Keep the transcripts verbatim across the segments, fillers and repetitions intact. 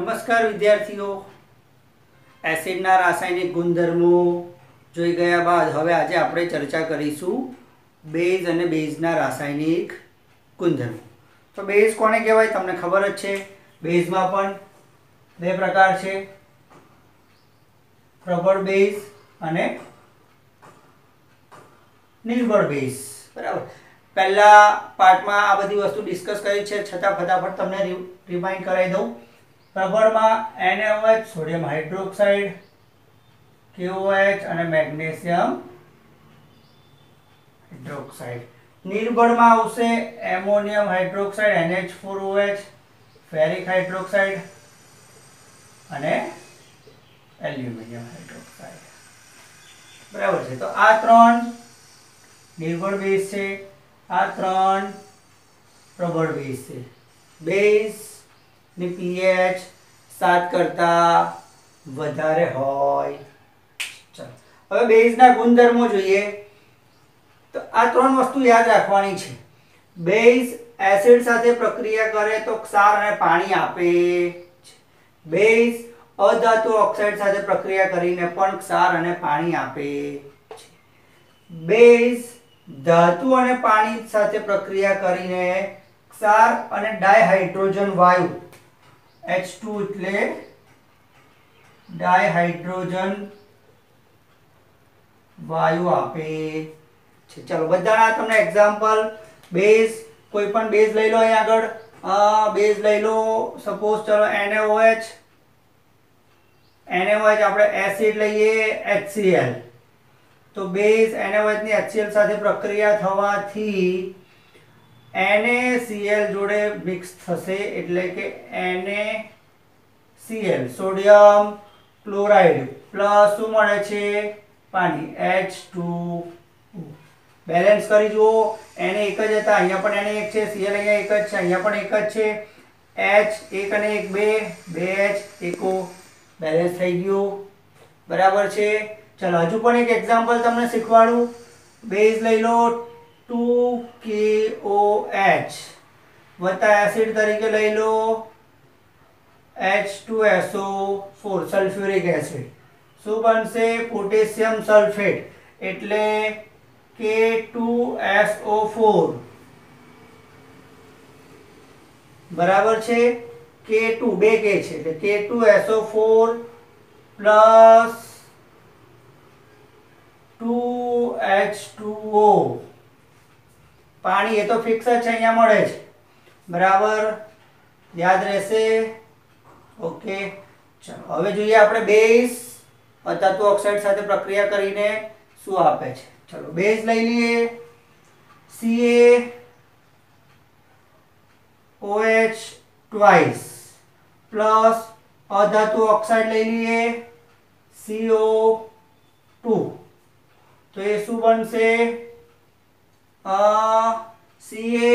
નમસ્કાર વિદ્યાર્થીઓ, એસિડના રાસાયણિક ગુણધર્મો જોઈ ગયા બાદ હવે આજે આપણે ચર્ચા કરીશું બેઝ અને બેઝના રાસાયણિક ગુણધર્મો. તો બેઝ કોને કહેવાય તમને ખબર જ છે. બેઝમાં પણ બે પ્રકાર છે, પ્રબળ બેઝ અને નિર્બળ બેઝ. બરાબર, પહેલા પાર્ટમાં આ બધી વસ્તુ ડિસ્કસ કરી છે, છતાં ફટાફટ તમને રિમાઇન્ડ કરાવી દઉં. પ્રબળમાં N A O H sodium hydroxide, K O H અને મેગ્નેશિયમ હાઇડ્રોક્સાઇડ. નિર્બળમાં આવશે ammonium hydroxide N H four O H, ferric hydroxide અને એલ્યુમિનિયમ હાઇડ્રોક્સાઇડ. બરાબર છે. તો આ ત્રણ નિર્બળ બેઝ છે, આ ત્રણ પ્રબળ બેઝ છે. બેઝ ની પીએચ સાત કરતા વધારે હોય. ચલો હવે બેઝના ગુણધર્મો જોઈએ. તો આ ત્રણ વસ્તુ યાદ રાખવાની છે. બેઝ એસિડ સાથે પ્રક્રિયા કરે તો ક્ષાર અને પાણી આપે છે. બેઝ અધાતુ ઓક્સાઇડ સાથે પ્રક્રિયા કરીને પણ ક્ષાર અને પાણી આપે છે. બેઝ ધાતુ અને પાણી સાથે પ્રક્રિયા કરીને ક્ષાર અને ડાયહાઇડ્રોજન વાયુ એચ ટુ એટલે ડાયહાઇડ્રોજન વાયુ આપે છે. ચલો બધાના તમને એક્ઝામ્પલ. બેઝ કોઈ પણ બેઝ લઈ લો. અહીં આગળ બેઝ લઈ લો, સપોઝ ચલો N A O H. N A O H આપણે એસિડ લઈએ એચ સી એલ. તો base N A O H ની એચ સી એલ સાથે પ્રક્રિયા થવાથી એન એ સી એલ જોડે મિક્સ થશે, એટલે કે N A C L sodium chloride plus શું મળે છે? પાણી એચ ટુ ઓ. બેલેન્સ કરી જુઓ. Na એક જ હતા, અહીંયા પણ Na એક છે, Cl અહીંયા એક જ છે, અહીંયા પણ એક જ છે. H એક અને એક બે, બે H એક O. બેલેન્સ થઈ ગયું. બરાબર છે. ચલો હજુ પણ એક એક્ઝામ્પલ તમને શીખવાડું. બેઝ લઈ લો ટુ કે ઓ એચ વત્તા એસિડ તરીકે લઈ લો H two S O four sulphuric acid. શું બનશે? પોટેશિયમ સલ્ફેટ એટલે કે ટુ એસ ઓ ફોર. બરાબર છે. કે ટુ બે કે છે એટલે કે two S O four plus two H two O. પાણી એ તો ફિક્સ જ છે, અહીંયા મળે છે. બરાબર, યાદ રહેશે. ઓકે, ચલો હવે જોઈએ આપણે બેઝ અધાતુ ઓક્સાઇડ સાથે પ્રક્રિયા કરીને શું આપે છે. ચલો બેઝ લઈ લઈએ. C A O H twice plus અધાતુ ઓક્સાઇડ લઈ લઈએ સી ઓ ટુ. તો એ શું બનશે? સી એ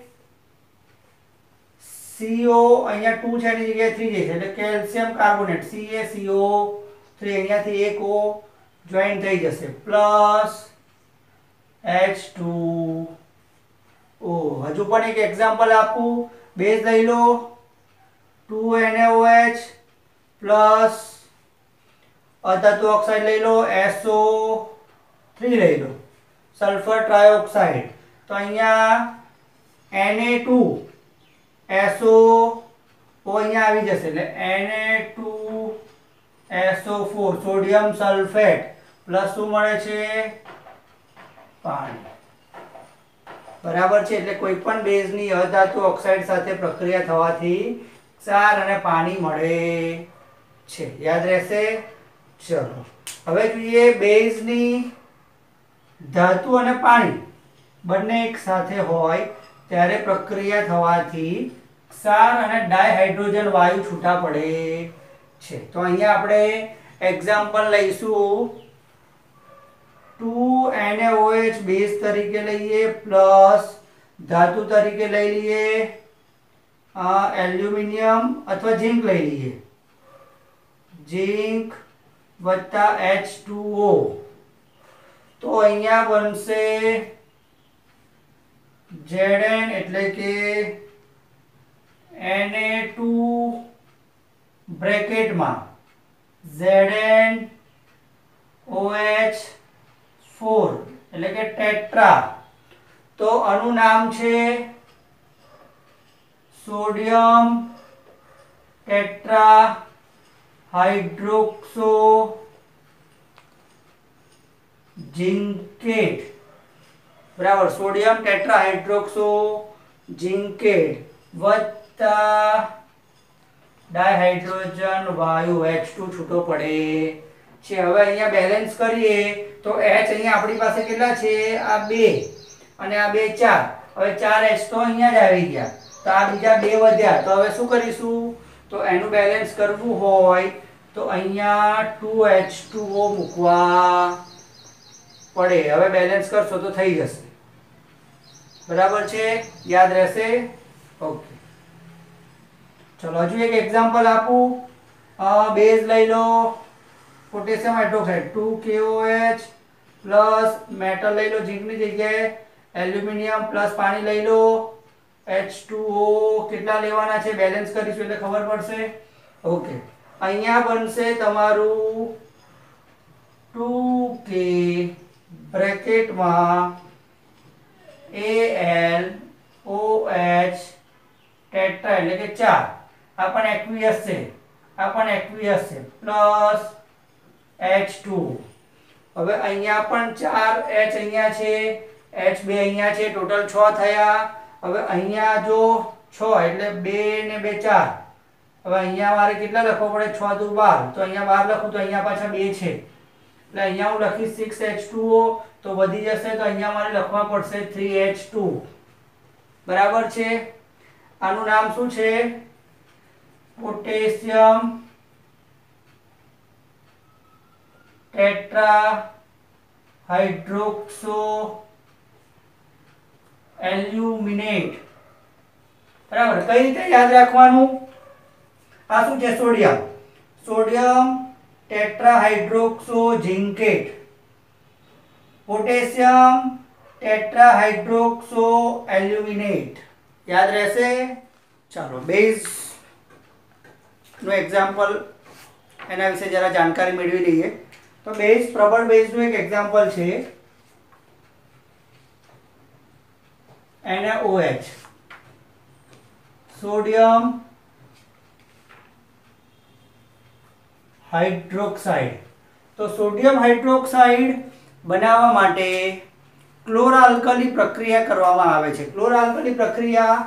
સીઓ અહીંયા ટુ છે એની જગ્યાએ થ્રી જશે એટલે calcium carbonate C A C O three. અહીંયાથી એક O જોઈન થઈ જશે પ્લસ એચ ટુ ઓ. હજુ પણ એક એક્ઝામ્પલ આપું. બેઝ લઈ લો two N A O H plus અધાતુ ઓક્સાઇડ લઈ લો એસ ઓ થ્રી લઈ લો સલ્ફર ટ્રાયોક્સાઇડ. તો અહીંયા N A two S O અહીંયા આવી જશે એટલે N A two S O four sodium sulphate plus શું મળે છે? પાણી. બરાબર છે. એટલે કોઈ પણ બેઝની અધાતુ ઓક્સાઇડ સાથે પ્રક્રિયા થવાથી ક્ષાર અને પાણી મળે છે. યાદ રહેશે. ચલો હવે જોઈએ બેઝની ધાતુ અને પાણી બંને એક સાથે હોય ત્યારે પ્રક્રિયા થવાથી ક્ષાર અને ડાયહાઇડ્રોજન વાયુ છૂટા પડે છે. તો અહીંયા આપણે એક્ઝામ્પલ લઈશું. Two N A O H base તરીકે લઈએ પ્લસ ધાતુ તરીકે લઈ લઈએ એલ્યુમિનિયમ અથવા ઝિંક લઈ લઈએ. ઝિંક વત્તા એચ ટુ ઓ. તો અહીંયા બનશે Zn એટલે કે એન એ ટુ બ્રેકેટમાં Z N O H four એટલે કે ટેટ્રા. તો આનું નામ છે સોડિયમ ટેટ્રા હાઇડ્રોક્સો ઝિંકેટ. બરાબર, સોડિયમ ટેટ્રા હાઇડ્રોક્સો ઝિંકેટ વત્તા ડાયહાઇડ્રોજન વાયુ એચ ટુ છૂટો પડે છે. હવે અહીંયા બેલેન્સ કરીએ તો H અહીંયા આપણી પાસે કેટલા છે? આ બે અને આ બે ચાર. હવે ચાર H તો અહીંયા જ આવી ગયા, તો આ બીજા બે વધ્યા. તો હવે શું કરીશું? તો એનું બેલેન્સ કરવું હોય તો અહીંયા ટુ એચ ટુ ઓ મૂકવા પડે. હવે બેલેન્સ કરશો તો થઈ જશે. બરાબર છે, યાદ રહેશે? ઓકે, ચલો હજુ એક એક્ઝામ્પલ આપું. બેઝ લઈ લો, પોટેશિયમ હાઇડ્રોક્સાઇડ ટુ કે ઓ એચ પ્લસ મેટલ લઈ લો ઝીંકની જગ્યાએ, એલ્યુમિનિયમ પ્લસ પાણી લઈ લો એચ ટુ ઓ. કેટલા લેવાના છે બેલેન્સ કરીશું એટલે ખબર પડશે. ઓકે, અહીંયા બનશે તમારું ટુ કે બ્રેકેટમાં A L O H tetra એટલે કે ચાર. આ પણ એક્વિયસ છે, આ પણ એક્વિયસ છે, પ્લસ એચ ટુ. હવે અહીંયા પણ ચાર H અહીંયા છે, H બે અહીંયા છે, ટોટલ છ થયા. હવે અહીંયા જો છ એટલે બે ને બે ચાર. હવે અહીંયા મારે કેટલા લખવો પડે? છ દુ બાર. તો અહીંયા બાર લખું તો અહીંયા પાછા બે છે, એટલે અહીંયા હું લખીશ સિક્સ એચ ટુ ઓ. તો વધી જશે તો અહીંયા મારે લખવા પડશે થ્રી એચ ટુ. બરાબર છે. આનું નામ શું છે? Potassium tetra hydroxo aluminate. બરાબર, કઈ રીતે યાદ રાખવાનું? આ શું છે? Sodium sodium tetra hydroxo zincate. Potassium tetra hydroxo aluminate. યાદ રહેશે? ચાલો બેઝ નું એક્ઝામ્પલ, એના વિશે જરા જાણકારી મેળવી લઈએ. તો બેઝ, પ્રબળ બેઝ નું એક એક્ઝામ્પલ છે N A O H, sodium hydroxide. તો સોડિયમ હાઇડ્રોક્સાઇડ બનાવવા માટે ક્લોરઆલ્કલી પ્રક્રિયા કરવામાં આવે છે. ક્લોરઆલ્કલી પ્રક્રિયા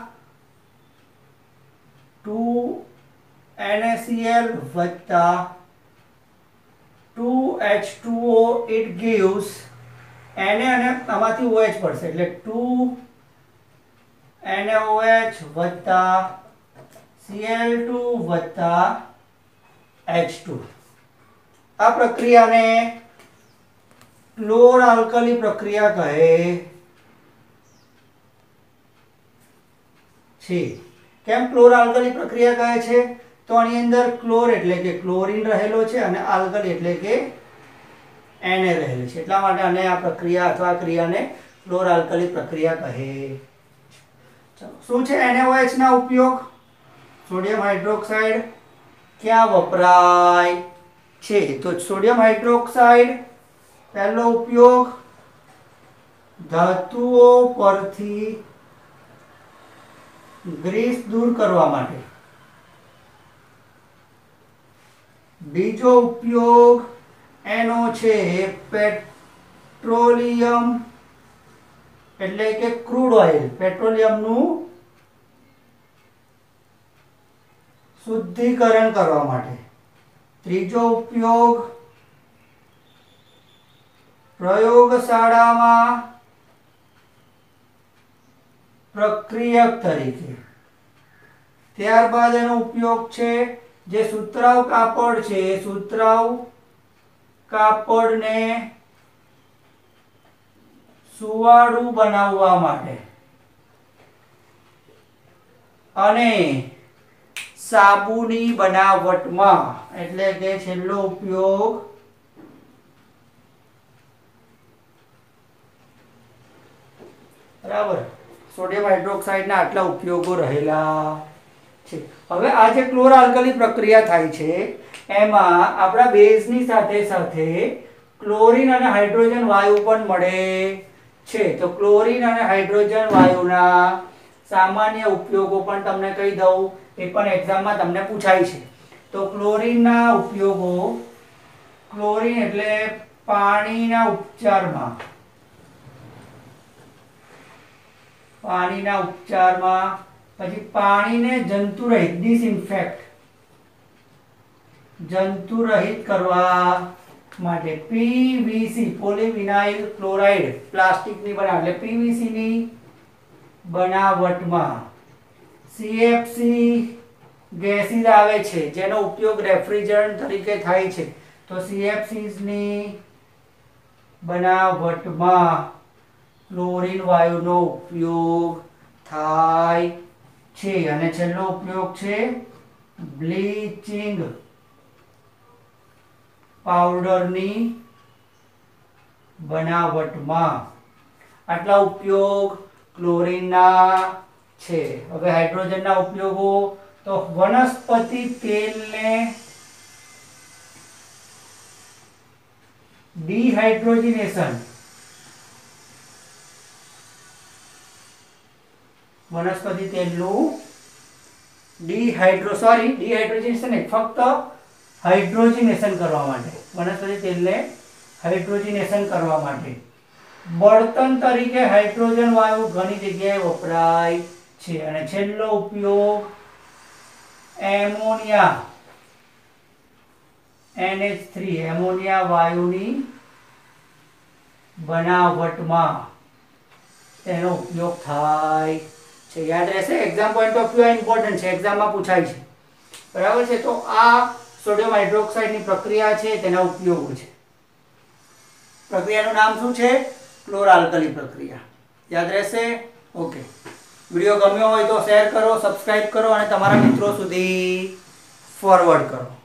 two N A C L વત્તા two H two O it gives Na અને આમાંથી OH પડશે એટલે two N A O H વત્તા સી એલ ટુ વત્તા એચ ટુ. આ પ્રક્રિયાને ક્લોરઆલ્કલી પ્રક્રિયા કહે છે. કેમ ક્લોરઆલ્કલી પ્રક્રિયા કહે છે? તો આની અંદર ક્લોર એટલે કે ક્લોરીન રહેલો છે અને આલ્કલી એટલે કે Na રહેલું છે, એટલા માટે આને આ પ્રક્રિયા અથવા ક્રિયાને ક્લોરઆલ્કલી પ્રક્રિયા કહે. ચલો, શું છે એન એ ઓ એચ ના ઉપયોગ? સોડિયમ હાઇડ્રોક્સાઇડ ક્યાં વપરાય છે? તો સોડિયમ હાઇડ્રોક્સાઇડ પહેલો ઉપયોગ ધાતુઓ પરથી ગ્રીસ દૂર કરવા માટે. બીજો ઉપયોગ એનો છે પેટ્રોલિયમ એટલે કે ક્રૂડ ઓઇલ, પેટ્રોલિયમનું શુદ્ધિકરણ કરવા માટે. ત્રીજો ઉપયોગ પ્રયોગશાળામાં પ્રક્રિયક તરીકે. ત્યારબાદ એનો ઉપયોગ છે જે સુતરાઉ કાપડ છે એ સુતરાઉ કાપડને સુવાળું બનાવવા માટે. અને સાબુની બનાવટમાં એટલે કે છેલ્લો ઉપયોગ બરાબર સોડિયમ હાઇડ્રોક્સાઇડ ના આટલા ઉપયોગો રહેલા છે। હવે આ જે ક્લોર આલ્કલી પ્રક્રિયા થાય છે એમાં આપણા બેઝની સાથે સાથે ક્લોરીન અને હાઇડ્રોજન વાયુ પણ મળે છે। તો ક્લોરીન અને હાઇડ્રોજન વાયુના સામાન્ય ઉપયોગો પણ તમને કહી દઉં, એ પણ એક્ઝામમાં તમને પૂછાય છે। તો ક્લોરીનના ઉપયોગો, ક્લોરીન એટલે પાણીના ઉપચારમાં, પાણીના ઉપચારમાં, પછી પાણીને જંતુરહિત ડિસઇન્ફેક્ટ, જંતુરહિત કરવા માટે પીવીસી પોલીવિનાઇલ ક્લોરાઇડ પ્લાસ્ટિકની બનાવટ એટલે પીવીસી ની બનાવટમાં સીએફસી ગેસીસ આવે છે જેનો ઉપયોગ રેફ્રિજરન્ટ તરીકે થાય છે। તો સીએફસીસ ની બનાવટમાં ક્લોરીન વાયુનો ઉપયોગ થાય છે। અને છેલ્લો ઉપયોગ છે બ્લીચિંગ પાવડરની બનાવટમાં। આટલા ઉપયોગ ક્લોરીનના છે। હવે હાઇડ્રોજનના ઉપયોગો, તો વનસ્પતિ તેલને ડિહાઇડ્રોજનેશન, વનસ્પતિ તેલનું ડિહાઇડ્રો સોરી ડિહાઇડ્રોજનેશન નહીં, ફક્ત હાઇડ્રોજનેશન કરવા માટે, વનસ્પતિ તેલને હાઇડ્રોજનેશન કરવા માટે બળતણ તરીકે હાઇડ્રોજન વાયુ ઘણી જગ્યાએ વપરાય છે। અને છેલ્લો ઉપયોગ ammonia N H three ammonia વાયુની બનાવટમાં તેનો ઉપયોગ થાય છે। યાદ રહેશે, exam point of view important છે, એક્ઝામમાં પૂછાય છે, બરાબર છે। તો આ સોડિયમ હાઇડ્રોક્સાઇડની પ્રક્રિયા છે, તેના ઉપયોગો છે। પ્રક્રિયાનું નામ શું છે? ક્લોર આલ્કલી પ્રક્રિયા। યાદ રહેશે? ઓકે। વિડીયો ગમ્યો હોય તો શેર કરો, સબસ્ક્રાઇબ કરો અને તમારા મિત્રો સુધી ફોરવર્ડ કરો।